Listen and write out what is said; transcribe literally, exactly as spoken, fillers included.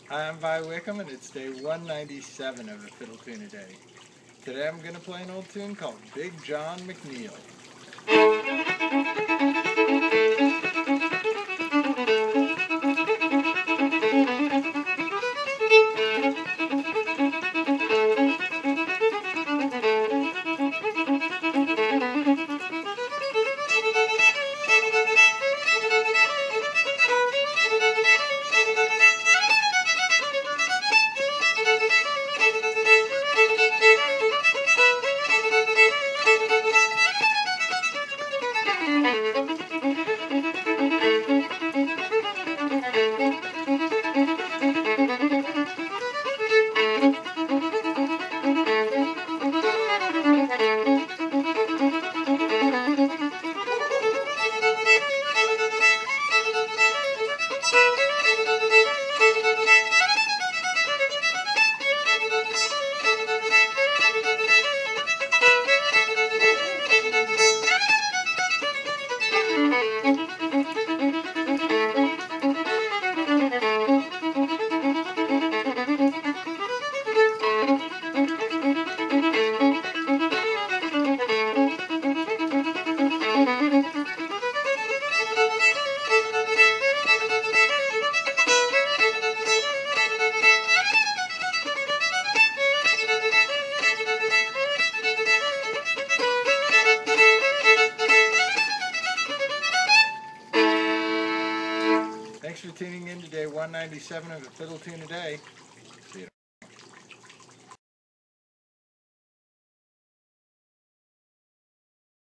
Hi, I'm Vi Wickham, and it's day one ninety-seven of the Fiddle Tune a Day. Today I'm going to play an old tune called Big John McNeil. Thanks for tuning in to day one ninety-seven of the Fiddle Tune a Day.